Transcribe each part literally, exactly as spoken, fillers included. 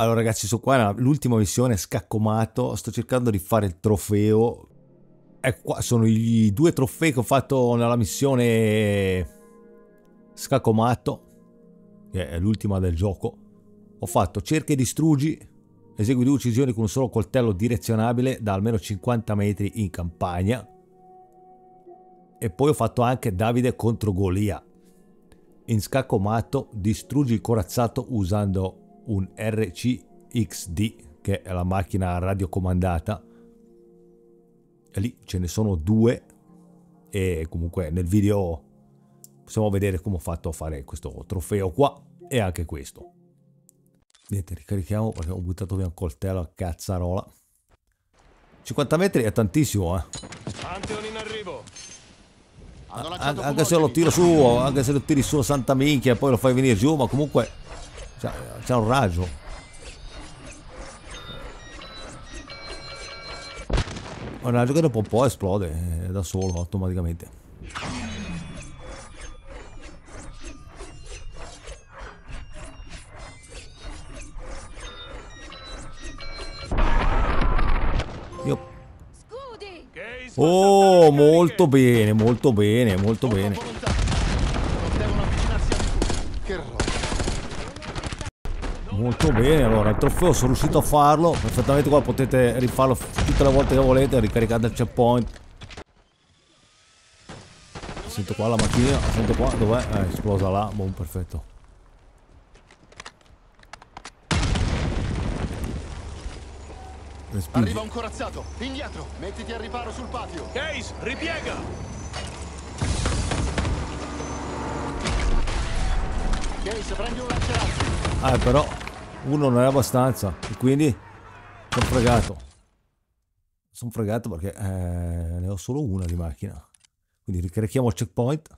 Allora ragazzi, sono qua l'ultima missione scaccomato, sto cercando di fare il trofeo. Ecco qua, sono i due trofei che ho fatto nella missione scaccomato, che è l'ultima del gioco. Ho fatto cerca e distruggi, esegui due uccisioni con un solo coltello direzionabile da almeno cinquanta metri in campagna. E poi ho fatto anche Davide contro Golia. In scaccomato distruggi il corazzato usando un R C X D, che è la macchina radiocomandata, e lì ce ne sono due, e comunque nel video possiamo vedere come ho fatto a fare questo trofeo qua e anche questo. Niente, ricarichiamo perché ho buttato via un coltello a cazzarola. cinquanta metri è tantissimo, eh. Pantheon in arrivo. An anche se lo tiro su, anche se lo tiri su, santa minchia, e poi lo fai venire giù, ma comunque c'è un raggio. Un raggio che dopo un po' esplode eh, da solo automaticamente. Io... Oh, molto bene, molto bene, molto bene. Molto bene, allora il trofeo sono riuscito a farlo perfettamente. Qua potete rifarlo tutte le volte che volete, ricaricate il checkpoint. Sento qua la macchina, sento qua, dov'è? Eh, è esplosa là, buon, perfetto. Respingi. Arriva un corazzato, indietro, mettiti a riparo sul patio. Case, ripiega! Case, prendi un lanciarazzi. Ah, però uno non è abbastanza e quindi sono fregato. Sono fregato perché eh, ne ho solo una di macchina. Quindi ricarichiamo il checkpoint.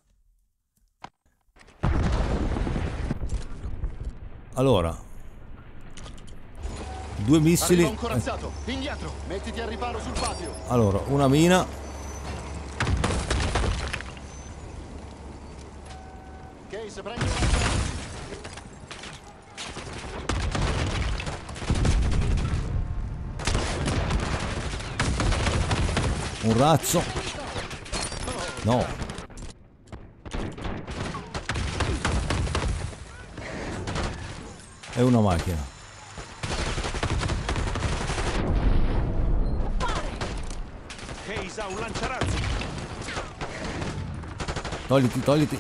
Allora, due missili. Un corazzato, indietro, mettiti a riparo sul patio. Allora, una mina. Case, prendi un lanciarazzi. Un razzo. No. È una macchina. Case ha un lanciarazzi. Togliti, togliti.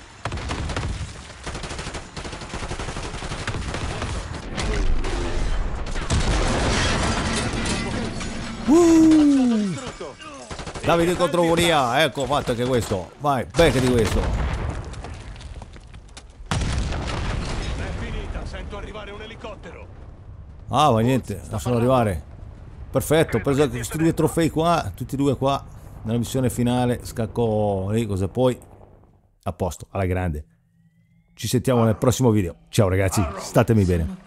Uh! Davide contro Golia, ecco fatto anche questo. Vai, becca di questo. È finita, sento arrivare un elicottero. Ah, ma niente, lascialo arrivare. Perfetto, ho preso questi due trofei qua, tutti e due qua. Nella missione finale, scacco lì, cosa poi. A posto, alla grande. Ci sentiamo nel prossimo video. Ciao ragazzi, statemi bene.